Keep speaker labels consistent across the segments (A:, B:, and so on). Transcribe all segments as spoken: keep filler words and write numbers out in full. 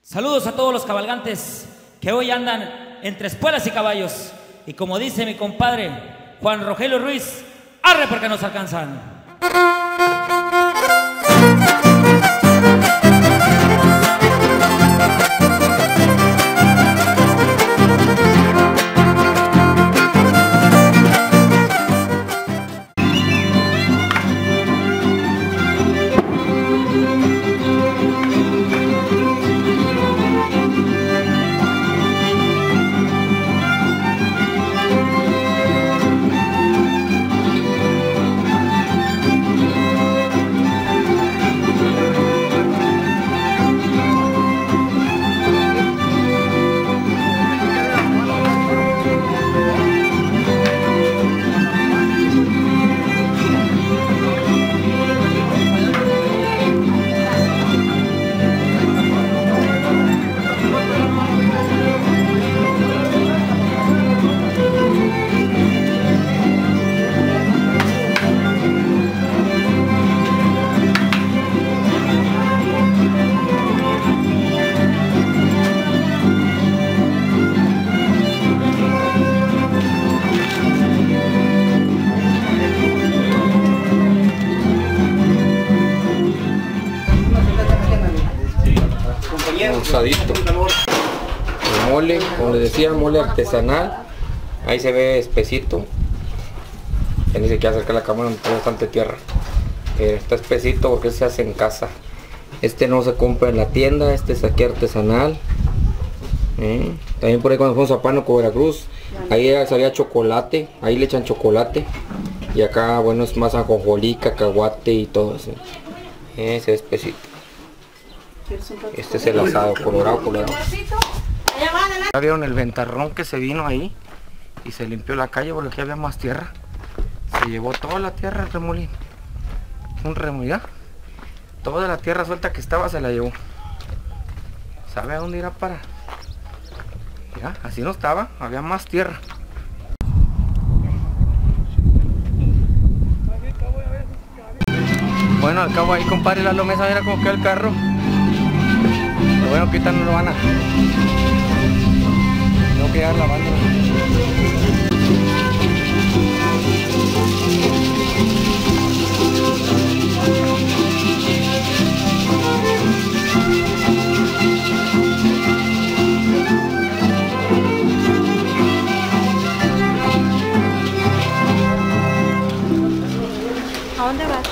A: Saludos a todos los cabalgantes que hoy andan entre espuelas y caballos. Y como dice mi compadre Juan Rogelio Ruiz, arre porque nos alcanzan.
B: Usadito. El mole, como les decía, mole artesanal. Ahí se ve espesito. Ya ni se quiere acercar la cámara, no tiene bastante tierra. Pero está espesito porque se hace en casa. Este no se compra en la tienda, este es aquí artesanal. ¿Eh? También por ahí cuando fuimos a Pánuco, Veracruz, ahí salía chocolate, ahí le echan chocolate. Y acá, bueno, es más ajonjolí, cacahuate y todo eso. ¿Eh? Ese espesito. Este es el asado, colorado, colorado. ¿Ya vieron el ventarrón que se vino ahí? Y se limpió la calle porque aquí había más tierra. Se llevó toda la tierra el remolino. Un remolino. Toda la tierra suelta que estaba se la llevó. ¿Sabe a dónde irá para? Ya, así no estaba, había más tierra. Bueno, al cabo ahí, compadre, la lomesa, mira cómo queda el carro. Pero bueno, que ahorita no lo van a... Tengo que llegar lavando.
C: ¿A dónde vas?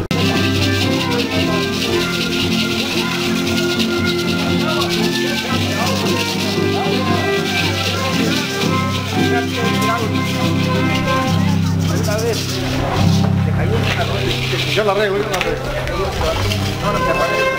D: Yo la arreglo, yo la arreglo. Ahora se aparece.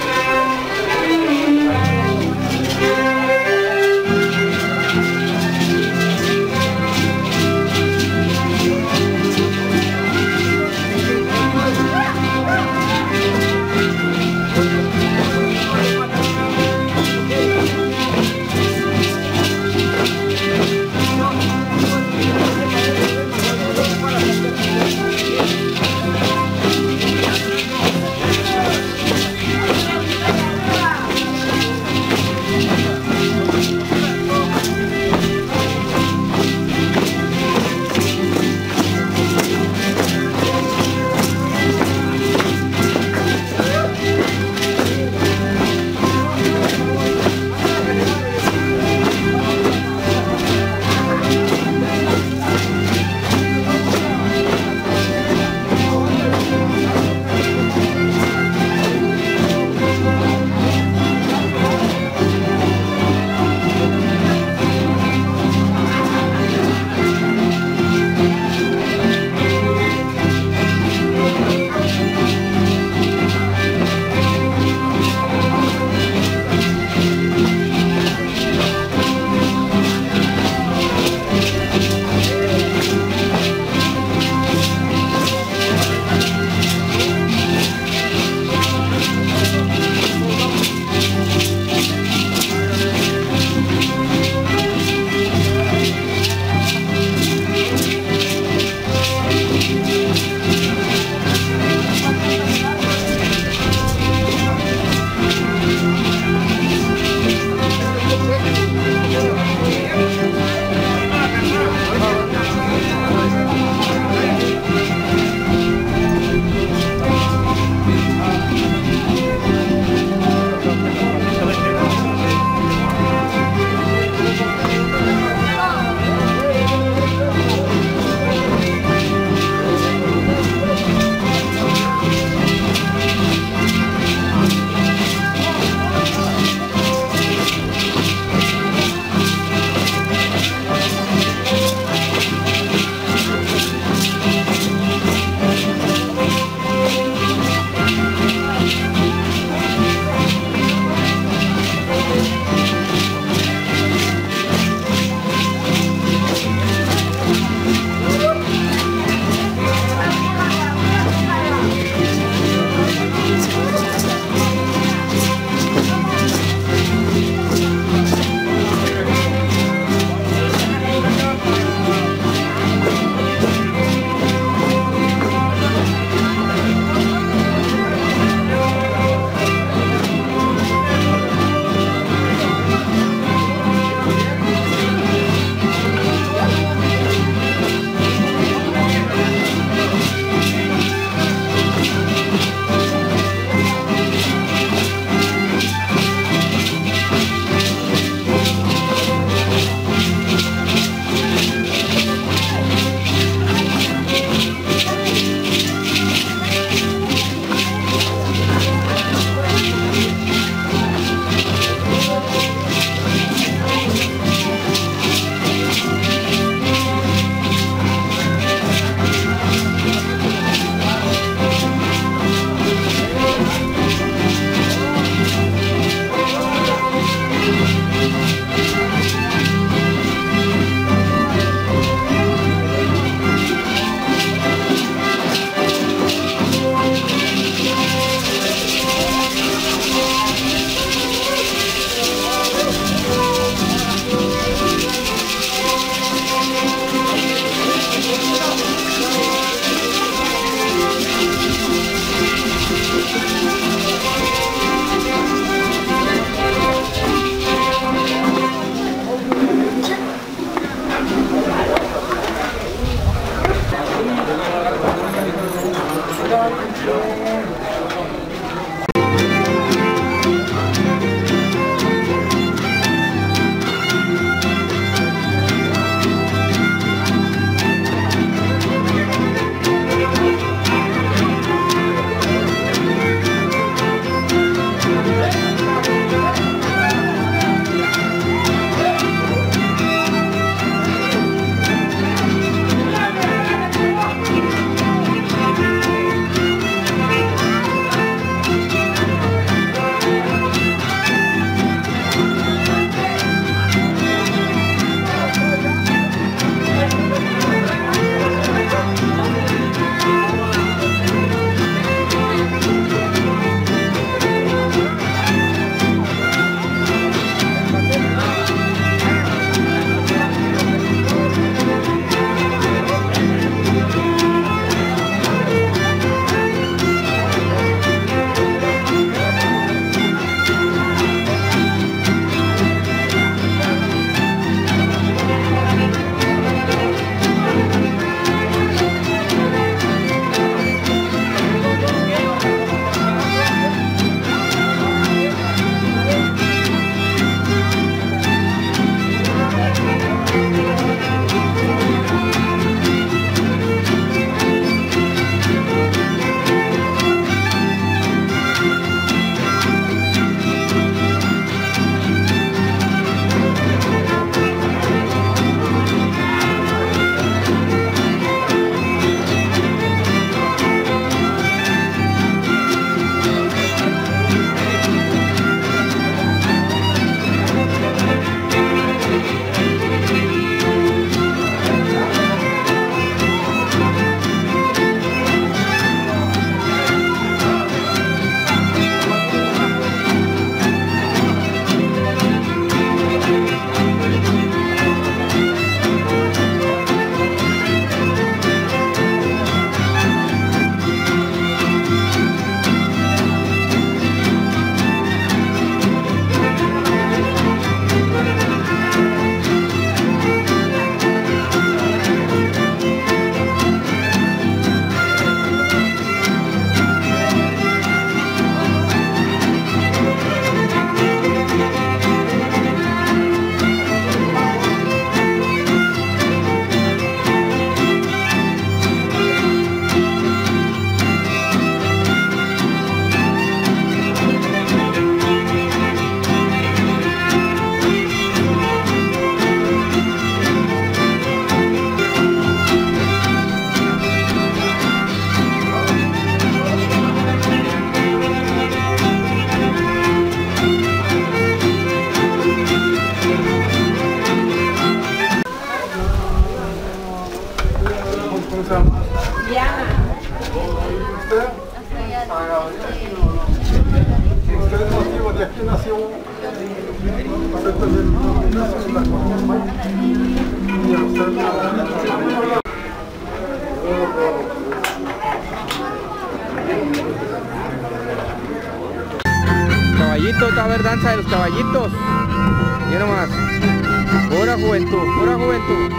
B: Caballitos, va a haber danza de los caballitos. Mira nomás. Pura juventud, pura juventud.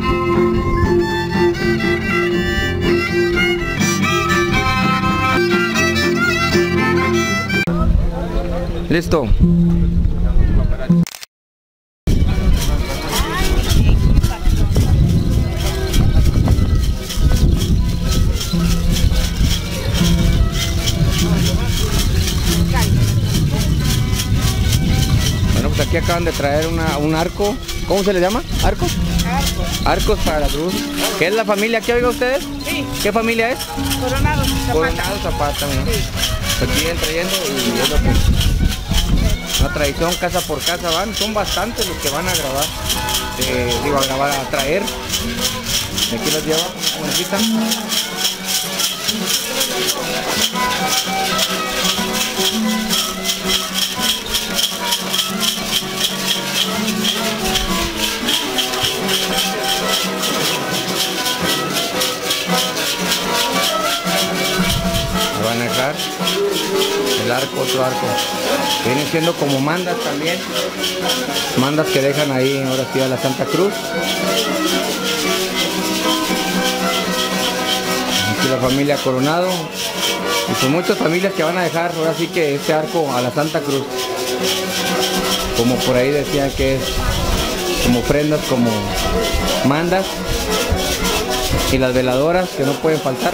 B: Listo. Bueno, pues aquí acaban de traer una, un arco. ¿Cómo se le llama? ¿Arcos?
C: Arcos.
B: Arcos para la cruz. ¿Qué es la familia que oiga ustedes?
C: Sí.
B: ¿Qué familia es?
C: Coronado Zapata.
B: Coronado Zapata, ¿no?
C: Sí.
B: Aquí vienen trayendo y es lo que... Una tradición, casa por casa van. Son bastantes los que van a grabar. Eh, digo, a grabar, a traer. Y aquí los lleva, como necesitan. Van a dejar el arco, otro arco. Vienen siendo como mandas también. Mandas que dejan ahí ahora sí a la Santa Cruz. Aquí la familia Coronado. Y pues muchas familias que van a dejar ahora sí que este arco a la Santa Cruz. Como por ahí decían que es como ofrendas, como mandas. Y las veladoras que no pueden faltar.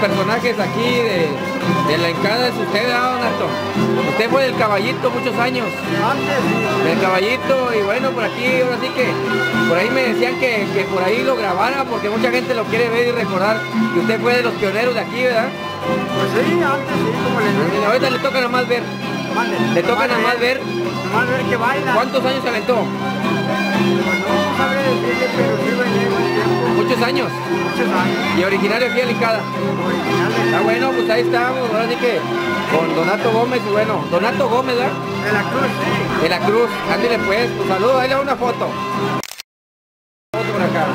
B: personajes aquí de, de la encada es usted, ¿verdad, Donato? Usted fue del Caballito muchos años.
D: Antes sí.
B: Del Caballito, y bueno, por aquí, ahora sí que, por ahí me decían que, que por ahí lo grabara, porque mucha gente lo quiere ver y recordar. Y usted fue de los pioneros de aquí, ¿verdad?
D: Pues sí, antes sí, como le
B: Y
D: digo.
B: ahorita le toca nada más ver.
D: Mande.
B: Le toca nada más ver.
D: Nomás ver que baila.
B: ¿Cuántos años se aventó?
D: Pues no sabré decirle, pero sí bailé buen tiempo.
B: Muchos años.
D: Muchos años.
B: Y originario aquí en la encada.
D: Original de-
B: Está bueno, pues ahí estamos, ahora sí que con Donato Gómez, y bueno, Donato Gómez, ¿verdad?
D: de la Cruz, sí.
B: De la Cruz, ándale pues, pues saludos, ahí le doy una foto. Foto por acá.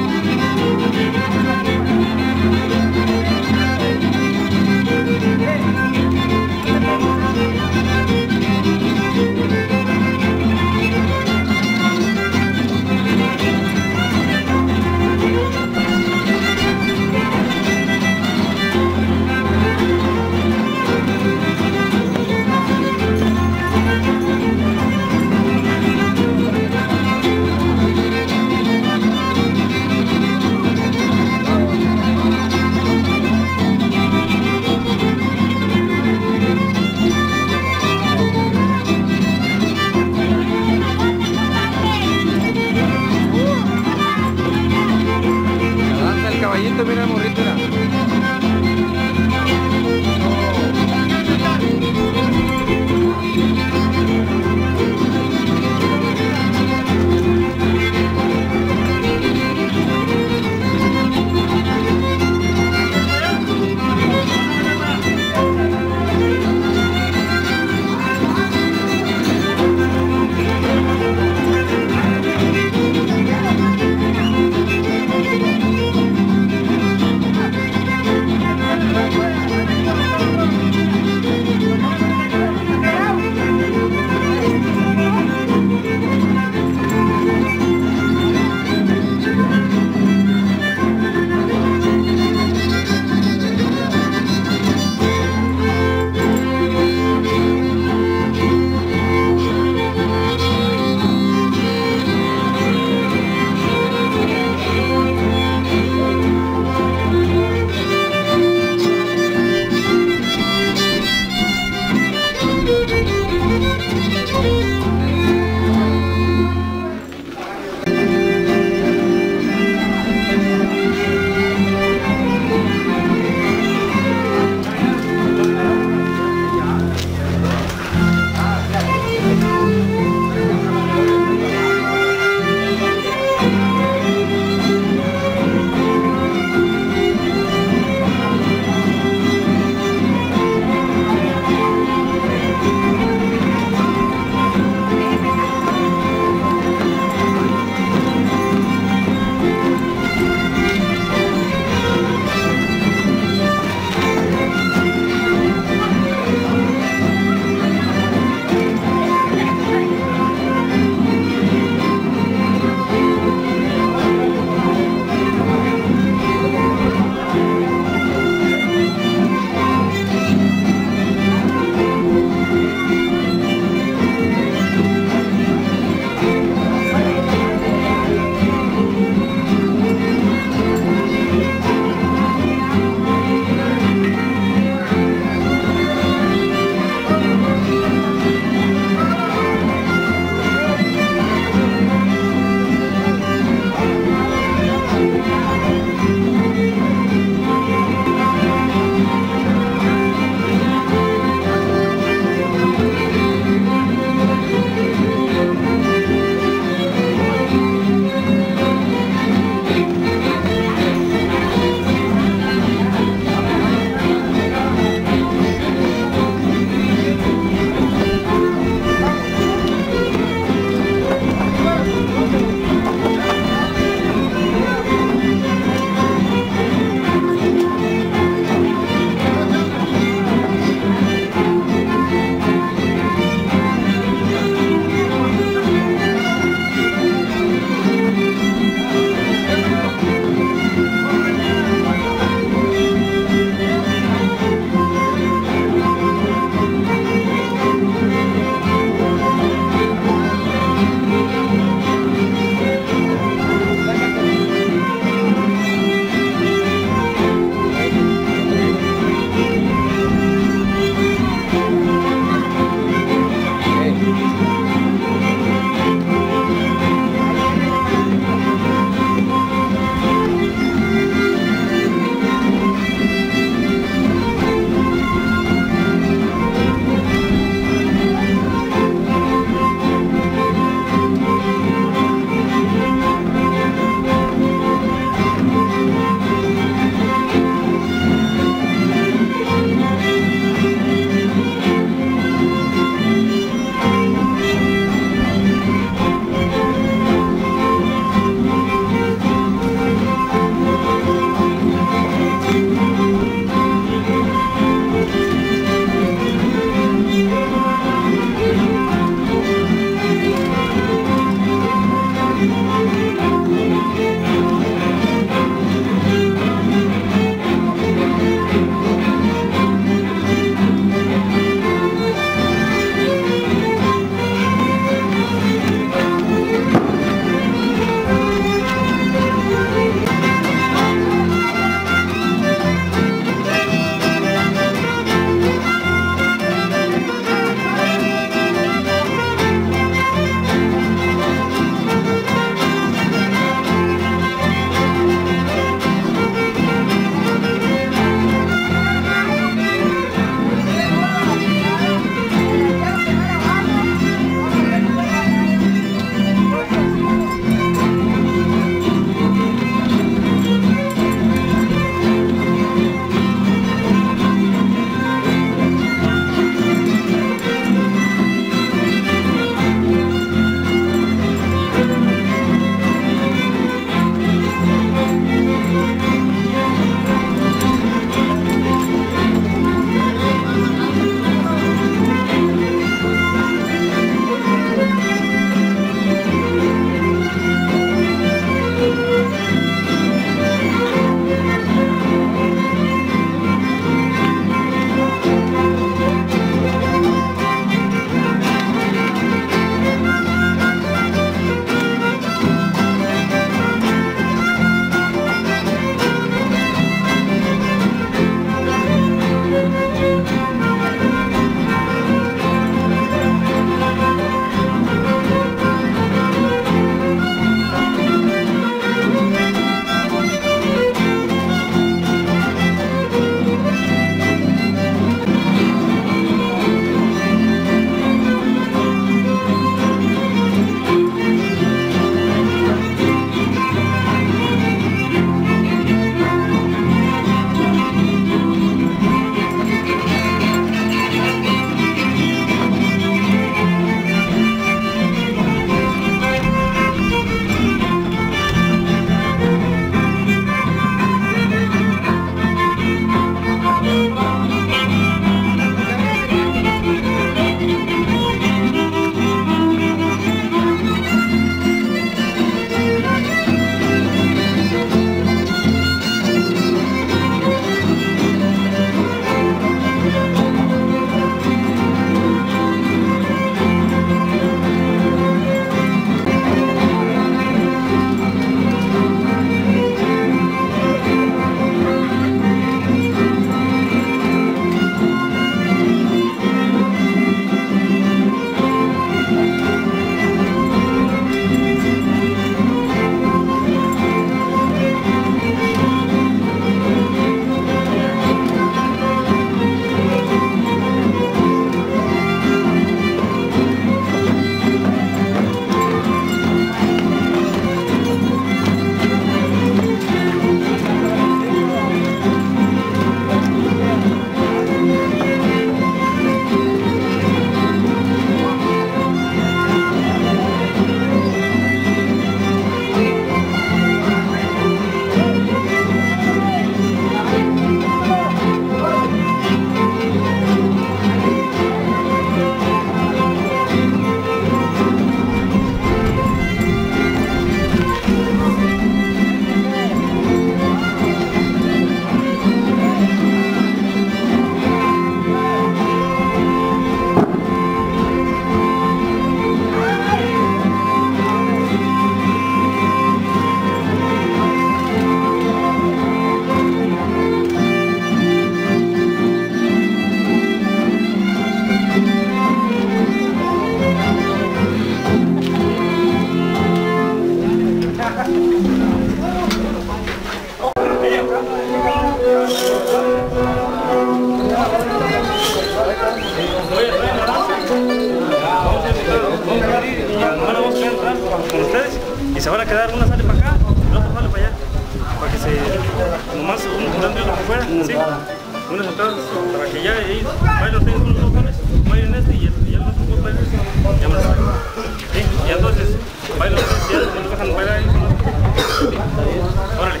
C: se van a quedar, una sale para acá, la otra sale para allá. Para que se, nomás un dando por fuera, así. Unas entradas para que ya ahí bailan ustedes unos dos goles, bailen este y el, y el otro dos bailan este. Ya me lo saben. ¿Sí? Y entonces bailan ustedes y ya nos dejan bailar ahí. Órale.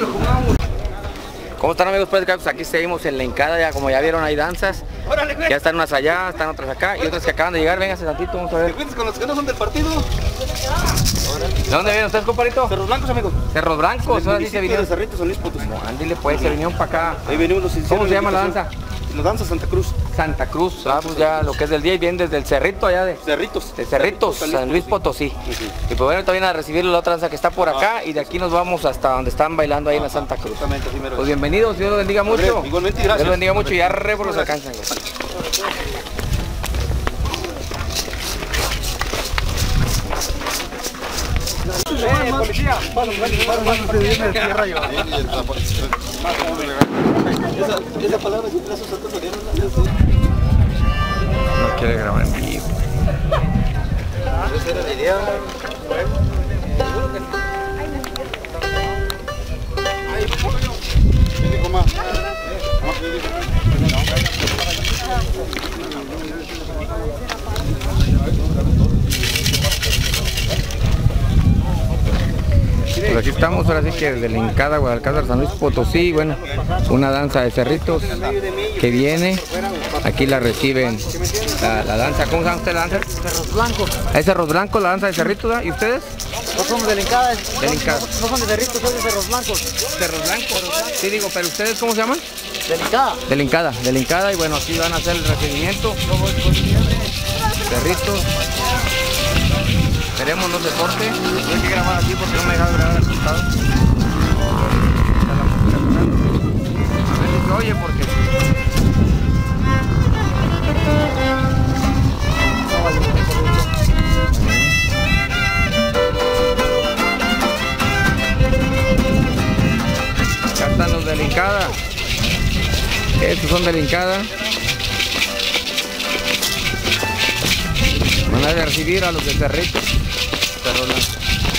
B: ¿Cómo están, amigos? Pues aquí seguimos en la hincada, ya como ya vieron hay danzas.
C: Órale, güey.
B: Ya están unas allá, están otras acá y otras que acaban de llegar. Vénganse tantito, vamos a ver.
C: ¿Te cuentas con los que no son del partido?
B: ¿De dónde vienen ustedes, compadrito?
C: Cerros Blancos, amigo.
B: Cerros Blancos, ahora sí se vinieron.
C: De Cerritos, San Luis Potosí.
B: Ándile pues, se vinieron para acá.
C: Ahí venimos los
B: ¿Cómo se llama la danza?
C: La danza Santa Cruz.
B: Santa Cruz, ah, pues ya lo que es del día y bien desde el Cerrito allá de...
C: Cerritos.
B: De Cerritos, San Luis Potosí. Y pues bueno, también a recibir la otra danza que está por acá y de aquí nos vamos hasta donde están bailando ahí en la Santa Cruz. Pues bienvenidos, Dios los bendiga mucho.
C: Igualmente, gracias.
B: Dios los bendiga mucho y arre por los alcanzan.
C: ¡Eh, policía! ¡Paso, tierra yo! Esa palabra siempre esos santos salieron.
B: No quiere grabar en vivo.
C: Esa era la idea.
B: Pues aquí estamos ahora sí que desde la hincada Guadalcázar, San Luis Potosí, bueno, una danza de cerritos que viene, aquí la reciben la, la danza. ¿Cómo se llama usted la danza?
E: Cerros Blancos.
B: ¿Es Cerros Blancos, la danza de cerritos? ¿Y ustedes?
E: No somos de la hincada,
B: De la hincada.
E: no son de Cerritos, son de Cerros Blancos.
B: Cerros Blancos. Sí, digo, pero ¿ustedes cómo se llaman?
E: De la hincada.
B: De la hincada, de la hincada y bueno, aquí van a hacer el recibimiento. Cerritos. Esperemos no se corte. Tengo que grabar aquí porque no me deja grabar al costado. A ver si se oye porque... Acá están los de la hincada. Estos son de la hincada. Van a recibir a los de Cerritos. Cerros Blancos.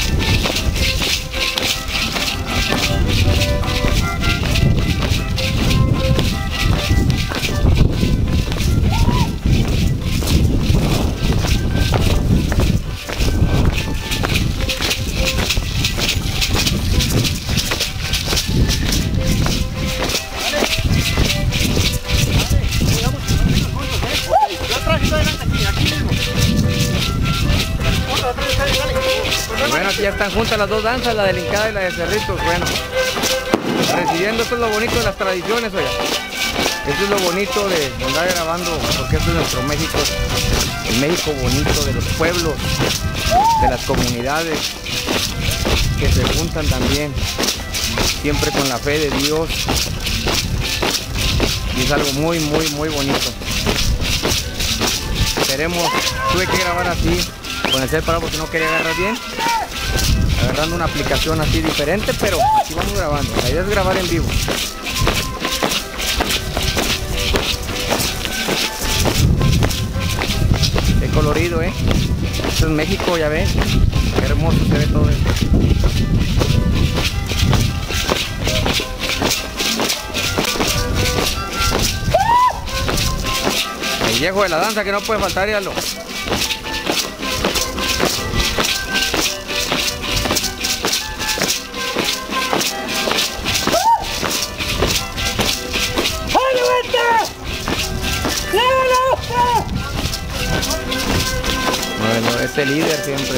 B: Bueno, aquí ya están juntas las dos danzas, la de la hincada y la de Cerritos. Bueno, recibiendo, esto es lo bonito de las tradiciones, oiga. Esto es lo bonito de andar grabando, porque esto es nuestro México, el México bonito de los pueblos, de las comunidades que se juntan también, siempre con la fe de Dios. Y es algo muy, muy, muy bonito. Queremos, tuve que grabar así, con el cel parado porque no quería agarrar bien, agarrando una aplicación así diferente, pero aquí vamos grabando. La idea es grabar en vivo. Qué colorido, eh. Esto es México, ya ven. Qué hermoso se ve todo esto. El viejo de la danza que no puede faltar, ya lo. Bueno, es el líder siempre.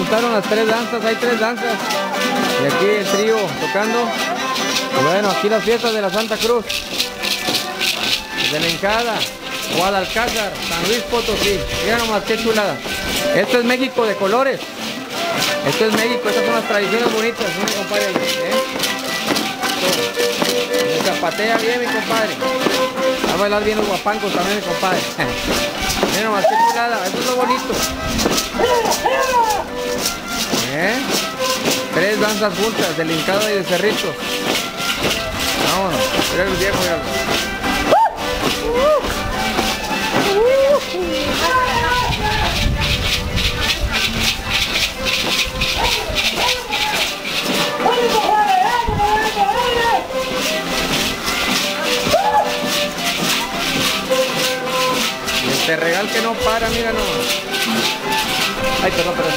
B: gustaron las tres danzas, hay tres danzas. Y aquí el trío tocando. Y bueno, aquí las fiestas de la Santa Cruz. De la Hincada, Guadalcázar, San Luis Potosí. Miren nomás qué chulada. Esto es México de colores. Esto es México, estas son las tradiciones bonitas, mi compadre. ¿Eh? Se zapatea bien, mi compadre. Va a bailar bien los guapancos también, mi compadre. Miren nomás qué chulada, esto es lo bonito. ¿Eh? Tres danzas juntas, de la Hincada y de Cerritos. Vámonos, mira el viejo, mira. Y este regal que no para, mira nomás. Ay, perdón, perdón.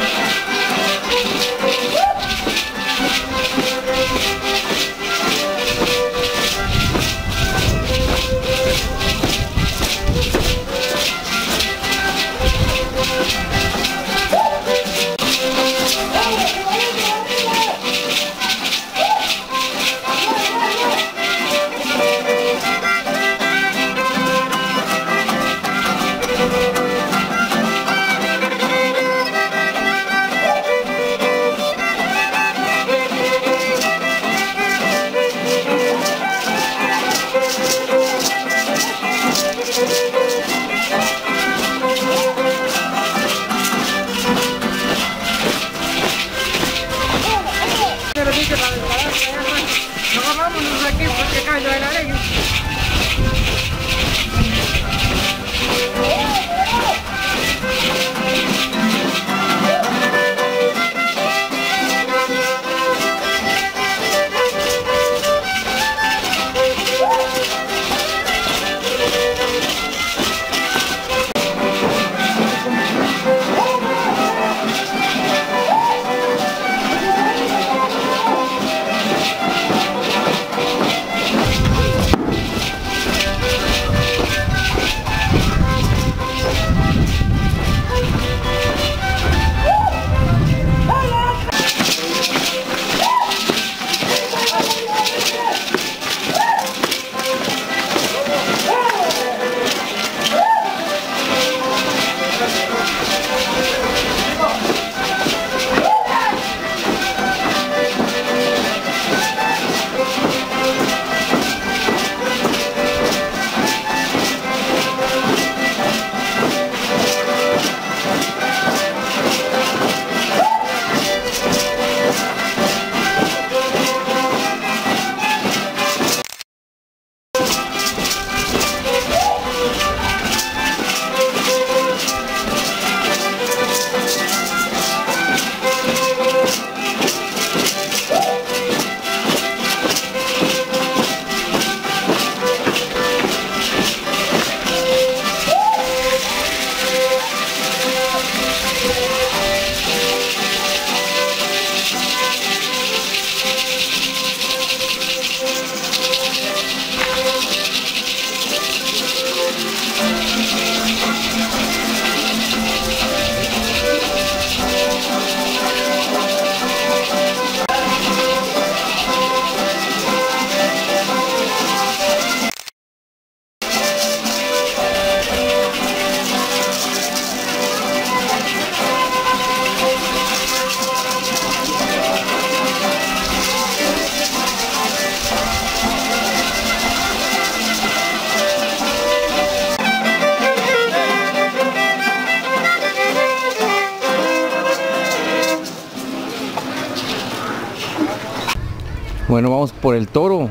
B: Bueno, vamos por el toro.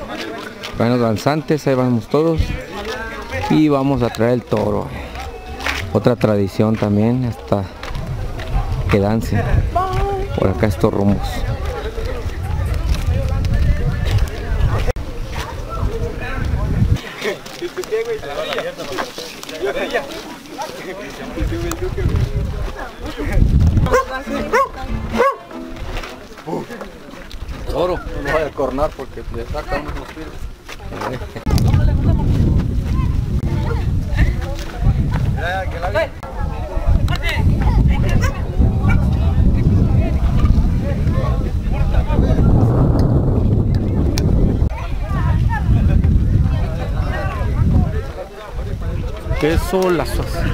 B: Van los danzantes, ahí vamos todos. Y vamos a traer el toro. Otra tradición también, hasta que dance por acá estos rumbos. Toro, no vaya a cornar porque le sacan unos pies. Mira, que la
F: queso, las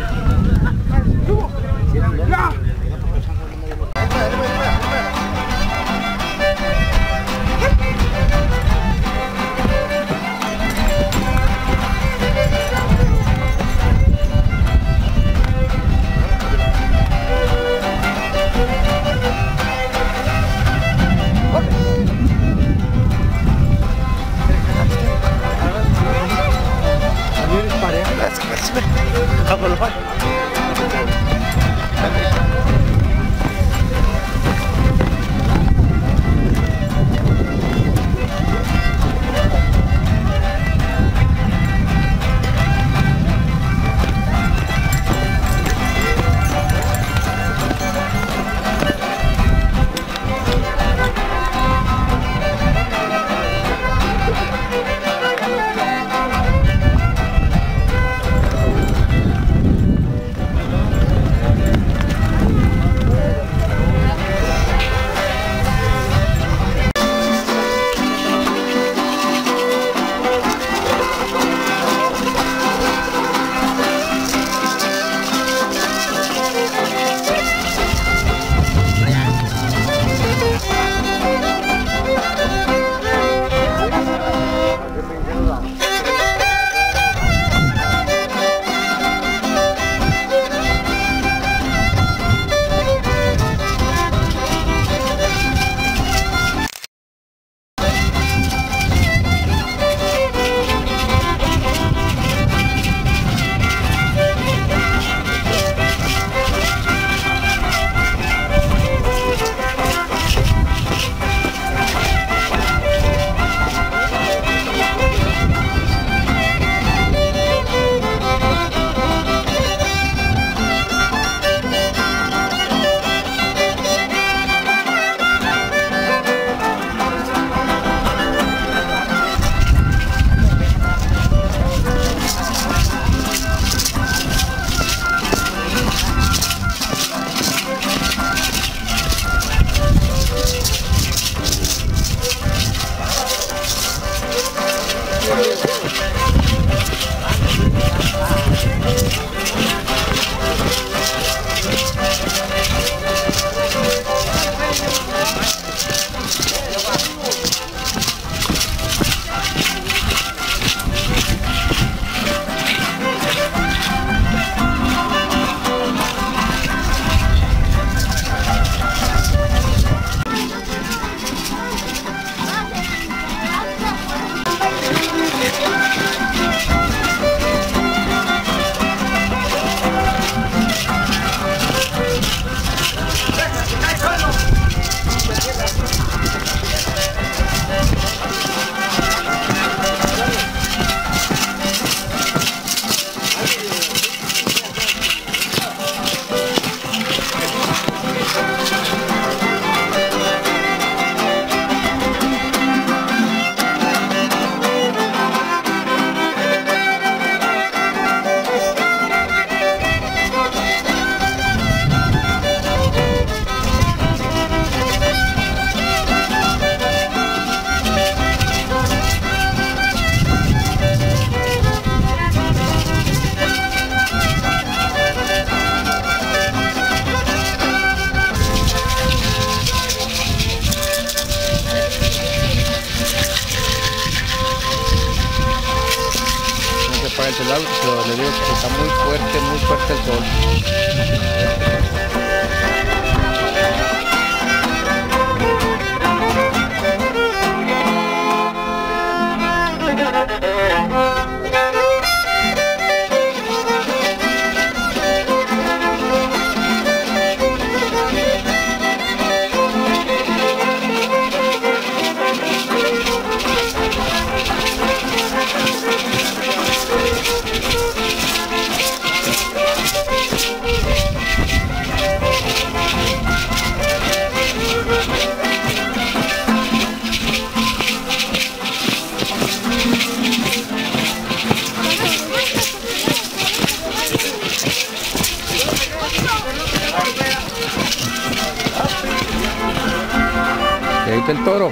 F: para el lado, pero le digo que está muy fuerte, muy fuerte el sol. Y ahí está el toro.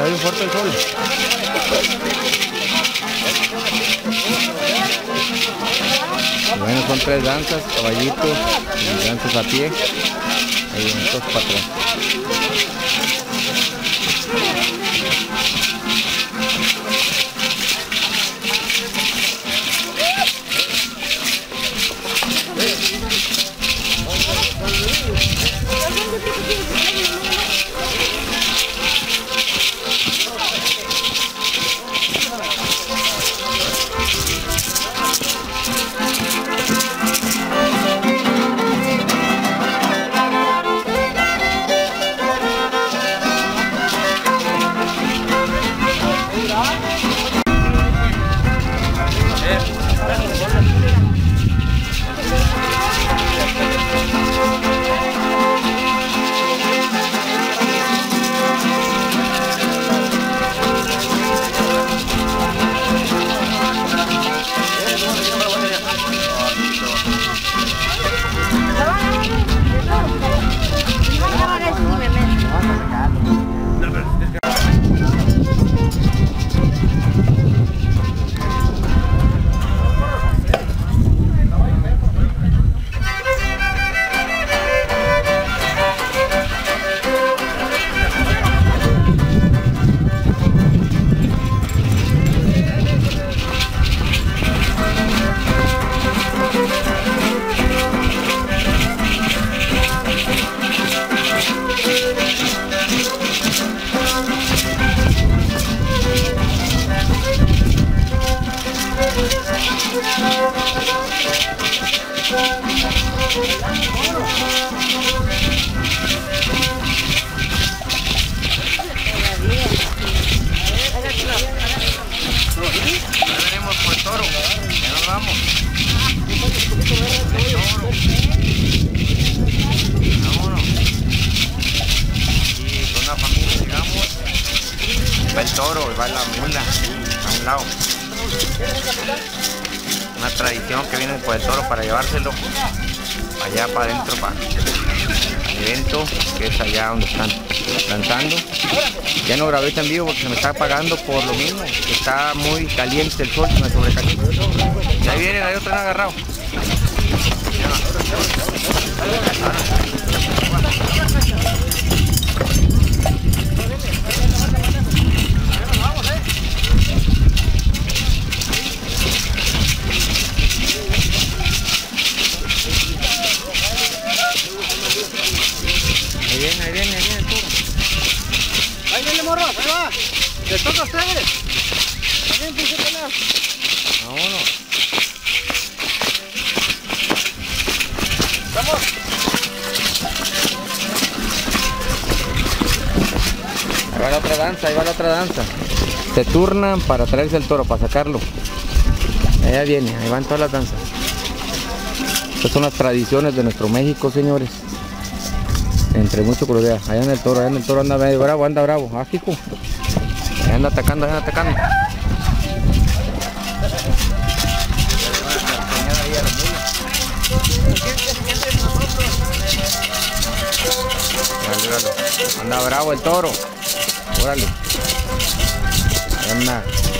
F: bien fuerte el sol. Y bueno, son tres danzas, caballitos y danzas a pie. Ahí en estos patrón. Va el toro y va la mula a un lado. Una tradición que viene por el toro para llevárselo allá para adentro, para el evento que es allá donde están danzando. Ya no grabé en vivo porque se me está apagando por lo mismo, que está muy caliente el sol, se me sobrecalienta. Y ahí vienen, ahí otro han agarrado. Ahí viene, ahí viene, ahí viene el toro.
E: Ahí viene, morros, ahí va. Les toca a ustedes. También pinche pelea.
F: Vámonos.
E: Vamos.
F: Ahí va la otra danza, ahí va la otra danza. Se turnan para traerse el toro, para sacarlo. Allá viene, ahí van todas las danzas. Estas son las tradiciones de nuestro México, señores. Entre mucho crudea. Allá anda el toro, allá anda el toro, anda medio bravo, anda bravo. Ah, hijo. Ahí anda atacando, ahí anda atacando. Anda bravo el toro. Órale. Ahí anda.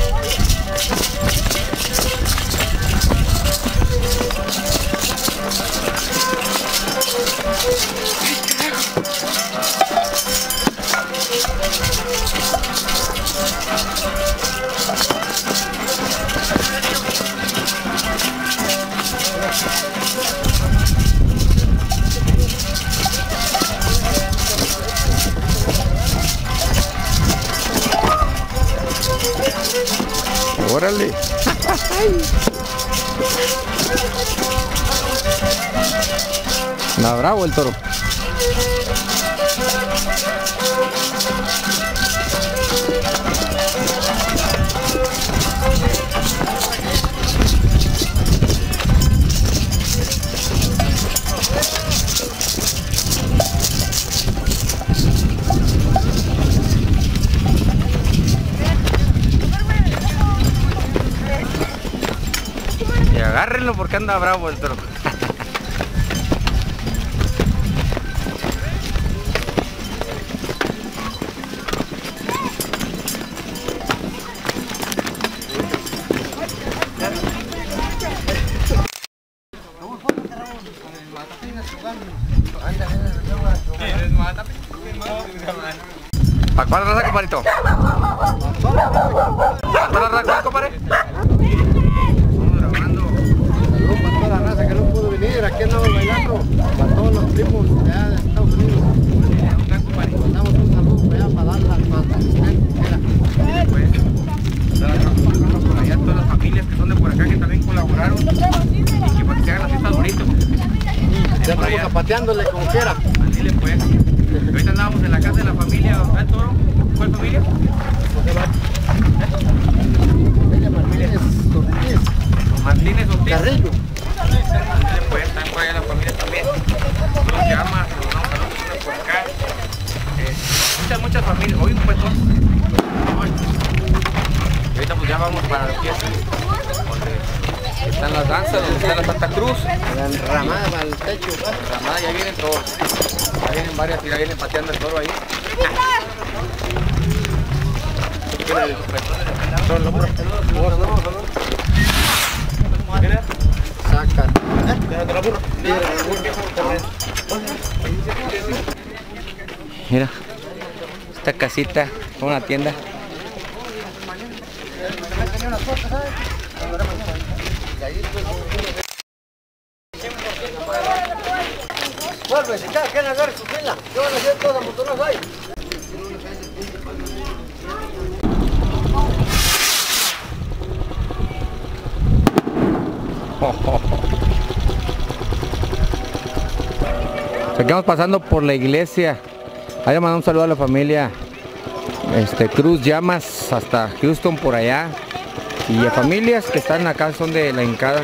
F: Órale. Anda bravo el toro. Y agárrenlo porque anda bravo el toro. Para la raza, compadrito. Para la raza, compadre. Vamos grabando.
E: Saludos para toda la raza que no pudo venir. Aquí andamos bailando. Para todos los primos de allá de Estados Unidos. Mandamos un saludo para allá, para darla, para
F: pues, por allá todas las familias que son de por acá que también colaboraron y que para que se hagan las fiestas bonitas.
E: ya estamos zapateándole como quiera.
F: Así pues. Ahorita andamos en la casa de la familia ¿el Toro? ¿Cuál familia?
E: Ella Martínez Ortiz.
F: Martínez Ortiz.
E: Carrillo.
F: Pues están por allá las familias también. Los llamas, los vamos a los por acá. Eh, muchas, muchas familias. Hoy un puesto. Ahorita pues ya vamos para la fiesta. Donde están las danzas, donde está la Santa Cruz.
E: La enramada para el techo.
F: La ramada, ya vienen todos. Ya vienen varias y ya vienen pateando el toro ahí.
E: Sacan.
F: Mira, esta casita, una tienda.
E: Vuelve, si cada quien agarre su fila. Yo van a hacer todas las motoras ahí.
F: Estamos pasando por la iglesia. Ahí le mandamos un saludo a la familia este, Cruz Llamas hasta Houston por allá. Y a familias que están acá son de la Hincada.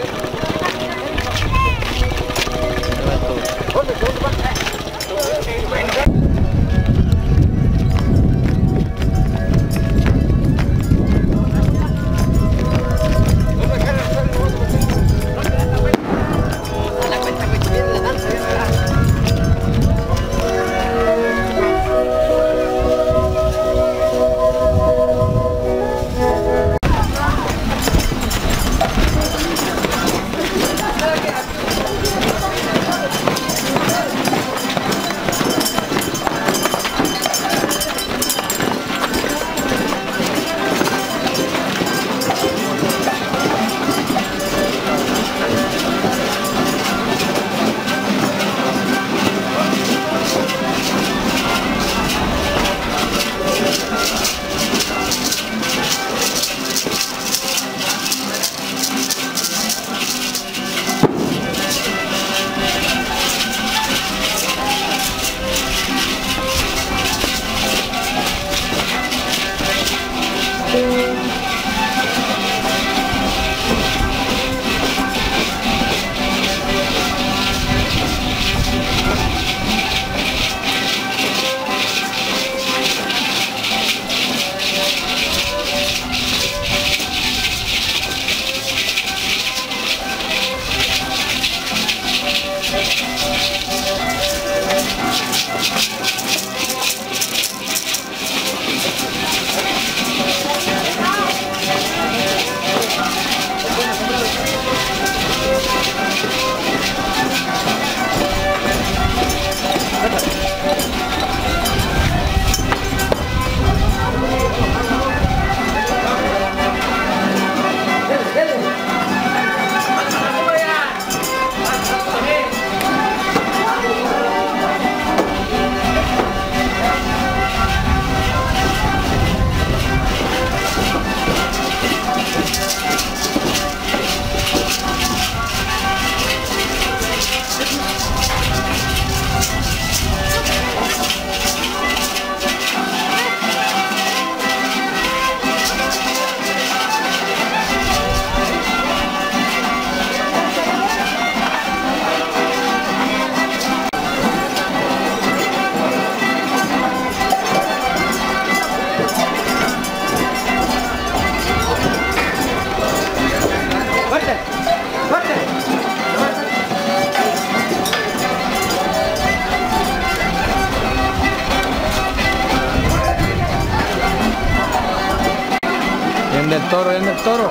F: Viene el toro, viene el toro.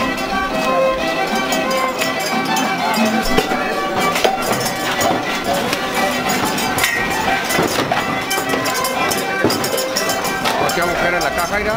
F: acá, Jairo.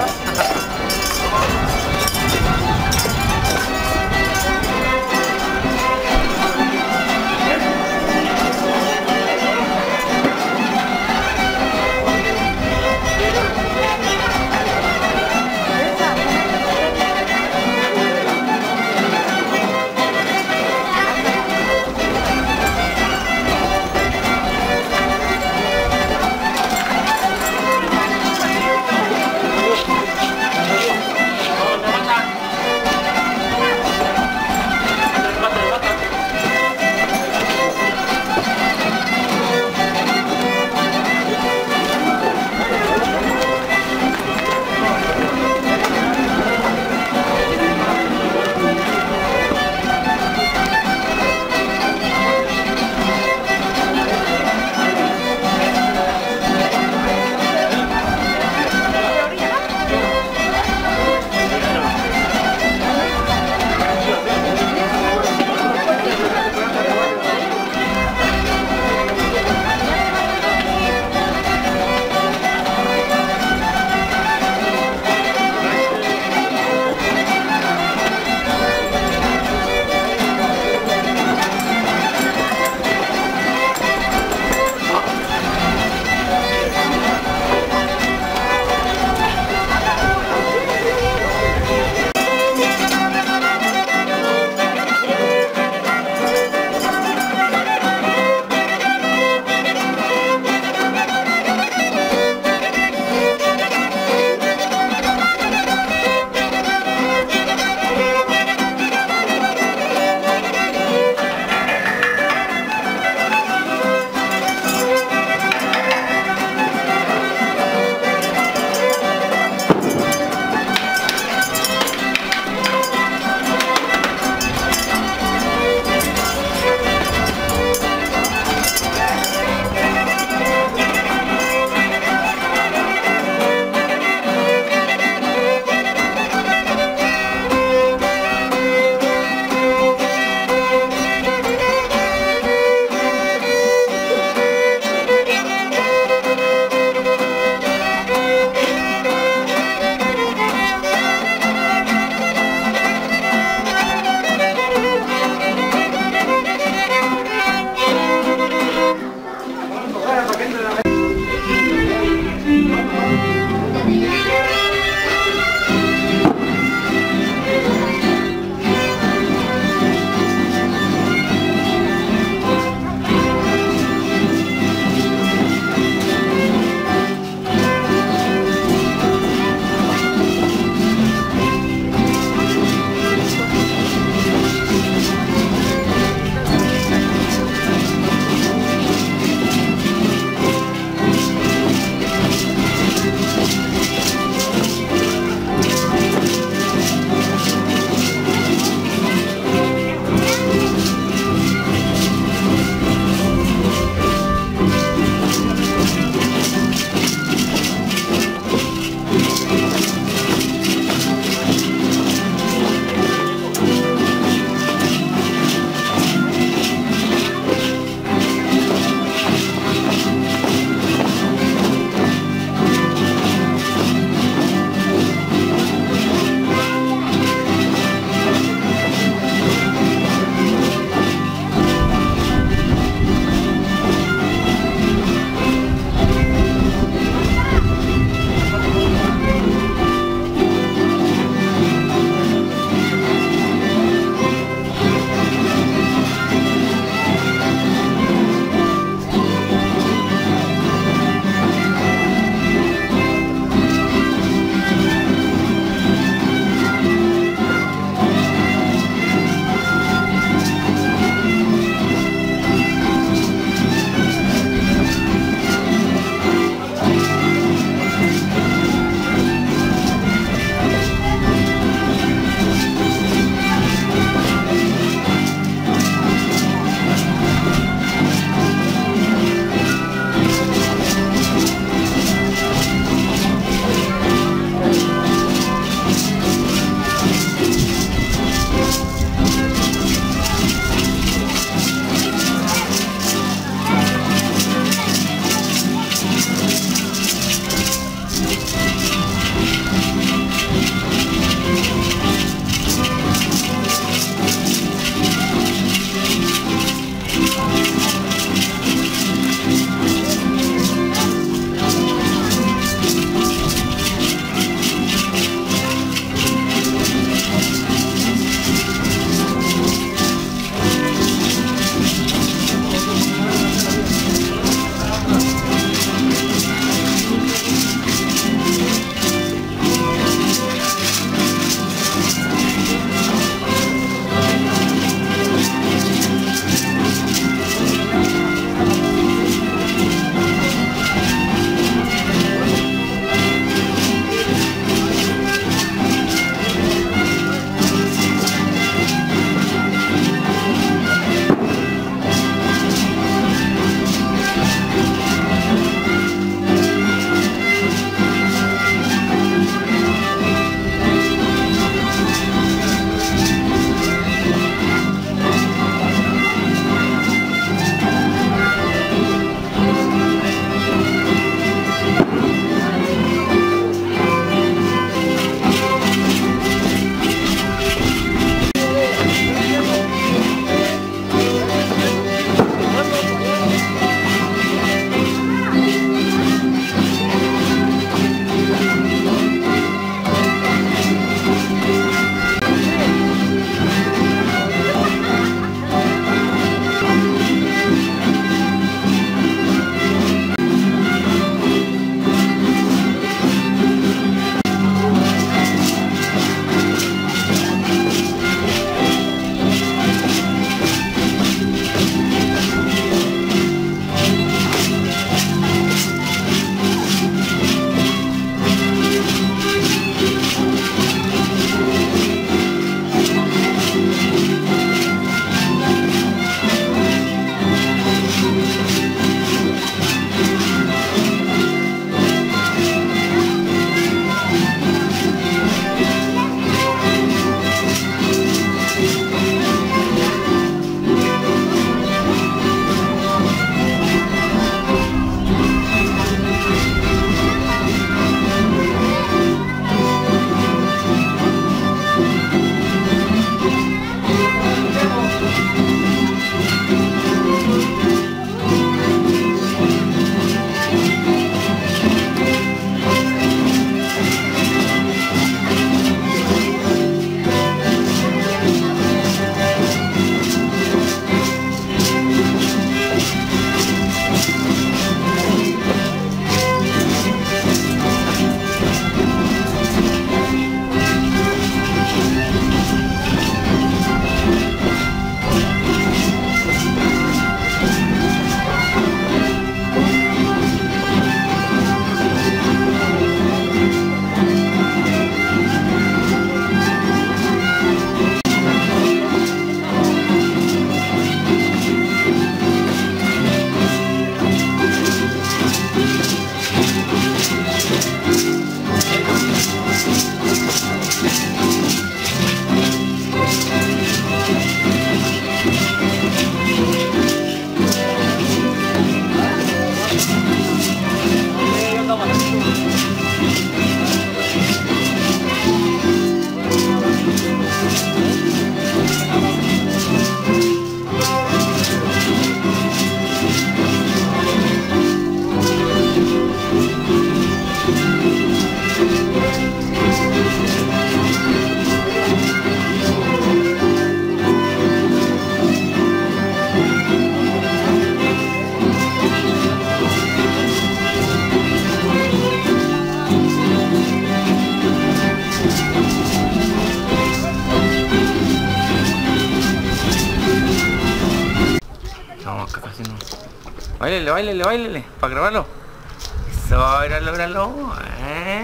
F: Báilele, báilele, báilele, para grabarlo. Eso, míralo, míralo. ¿Eh?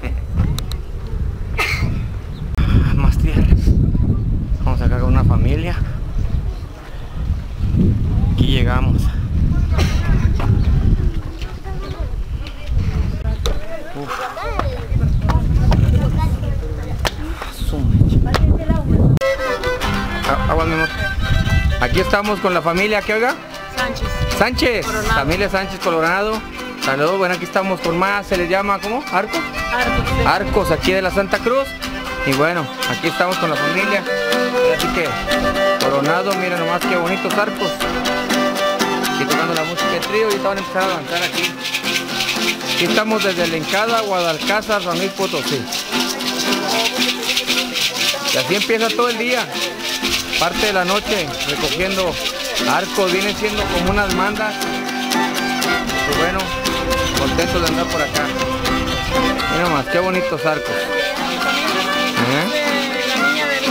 F: Más tierras. Vamos acá con una familia. Aquí llegamos. Uf. Agua, mi amor. Aquí estamos con la familia, ¿qué oiga?
G: Sánchez.
F: Sánchez,
G: Coronado.
F: familia Sánchez Colorado. Saludos, bueno, aquí estamos con más, se les llama, ¿cómo? ¿Arcos?
G: Arcos. Sí.
F: Arcos, aquí de la Santa Cruz. Y bueno, aquí estamos con la familia. Así que, Coronado, miren nomás qué bonitos arcos. Aquí tocando la música de trío y estaban empezando a avanzar aquí. Aquí estamos desde Lencada, Guadalcázar, San Luis Potosí. Y así empieza todo el día. Parte de la noche recogiendo arcos, vienen siendo como unas mandas. Pues bueno, contentos de andar por acá. Mira más, qué bonitos arcos. ¿Eh?
G: La niña de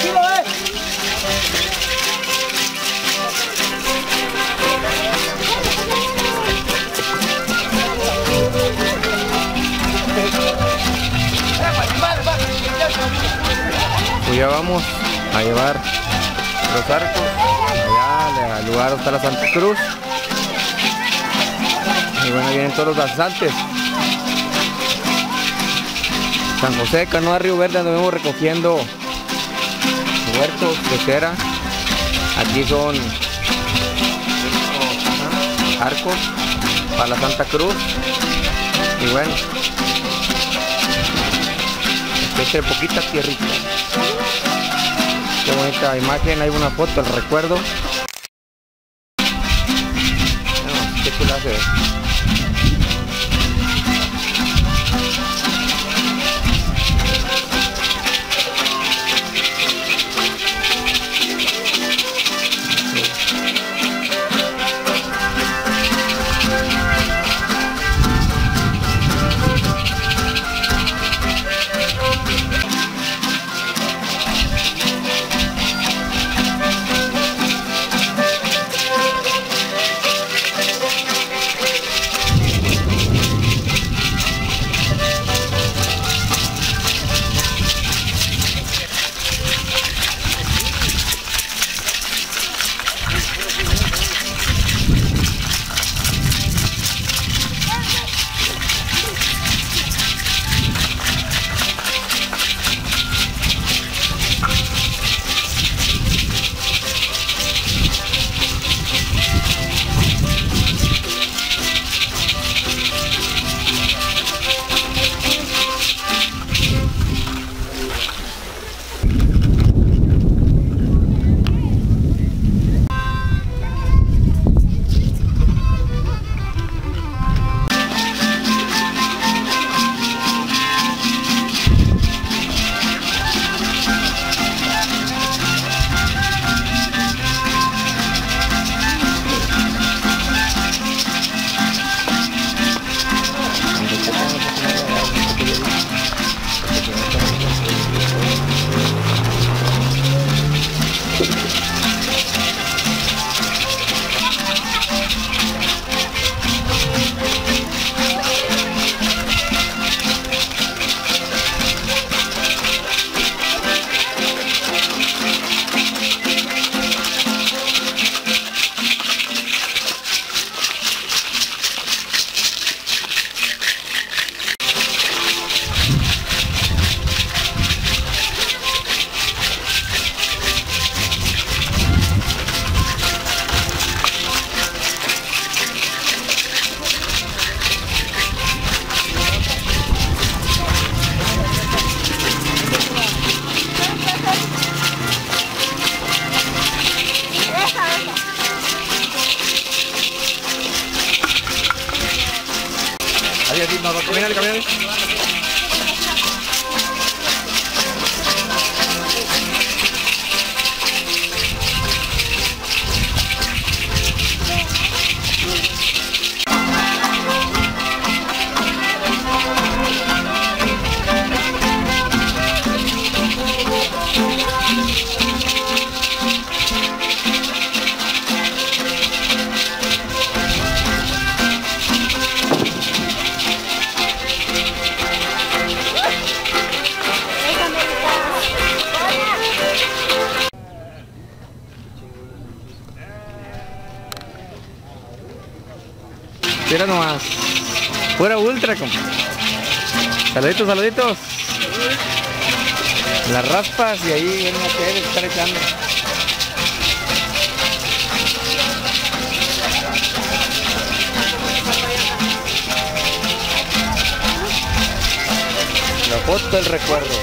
E: tranquilo, eh.
F: Pues ya vamos a llevar los arcos allá al lugar donde está la Santa Cruz. Y bueno, vienen todos los danzantes. San José, Canoa, Río Verde, donde vemos recogiendo huertos de cera. Aquí son arcos para la Santa Cruz. Y bueno, entre poquita tierrita. Qué bonita imagen, hay una foto, el recuerdo. No, qué chula se ve.
E: No, no, camínale, camínale.
F: Mira nomás. Fuera ultra, compa. Saluditos, saluditos. Las raspas y ahí vienen a ustedes estar echando. La foto del recuerdo.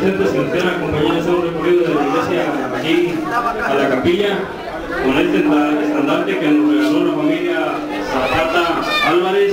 C: presentes que nos quieran acompañar a hacer un recorrido de la iglesia aquí a la capilla con este estandarte que nos regaló la familia Zapata Álvarez,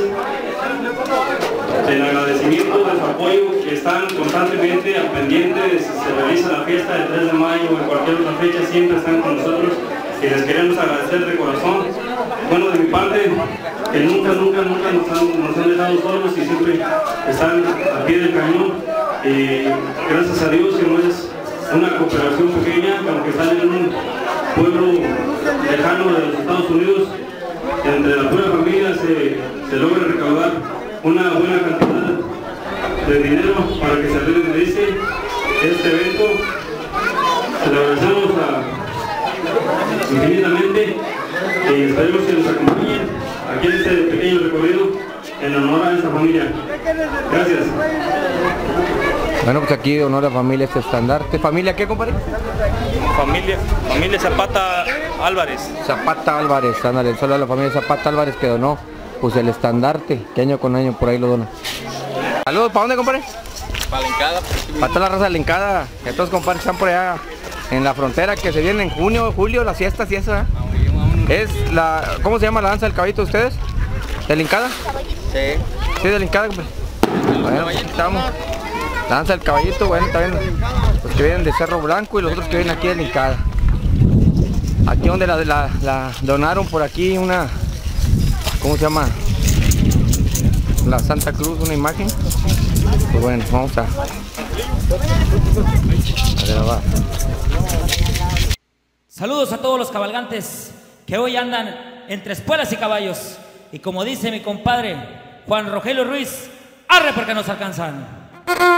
C: en agradecimiento de su apoyo, que están constantemente al pendiente de si se realiza la fiesta del tres de mayo o en cualquier otra fecha, siempre están con nosotros y les queremos agradecer de corazón. Bueno, de mi parte, que nunca, nunca, nunca nos han, nos han dejado solos y siempre están al pie del cañón, y gracias a Dios que no es una cooperación pequeña, aunque están en un pueblo lejano de los Estados Unidos, entre la pura familia se, se logra recaudar una buena cantidad de dinero para que se realice este evento. Se lo agradecemos a, infinitamente y esperemos que nos acompañen aquí en este pequeño recorrido en honor a esta familia. Gracias.
F: Bueno, pues aquí de honor a familia este estandarte. ¿Familia qué, compadre?
C: Familia, familia Zapata Álvarez.
F: Zapata Álvarez, ándale, solo a la familia Zapata Álvarez que donó pues el estandarte, que año con año por ahí lo dona. Saludos, ¿para dónde, compadre?
B: Para la Lincada.
F: Para toda la raza de la Lincada, que todos compadres están por allá en la frontera, que se vienen en junio, julio, las fiestas y eso, ¿eh? Es la, ¿cómo se llama la danza del caballito de ustedes? ¿De Lincada?
B: Sí.
F: Sí, de Lincada, compadre. Bueno, pues aquí estamos. La danza del caballito, bueno, también los que vienen de Cerro Blanco y los otros que vienen aquí de Lincada. Aquí donde la, la, la donaron por aquí una, ¿cómo se llama? La Santa Cruz, una imagen. Pues bueno, vamos a, a grabar.
A: Saludos a todos los cabalgantes que hoy andan entre espuelas y caballos. Y como dice mi compadre Juan Rogelio Ruiz, arre porque nos alcanzan.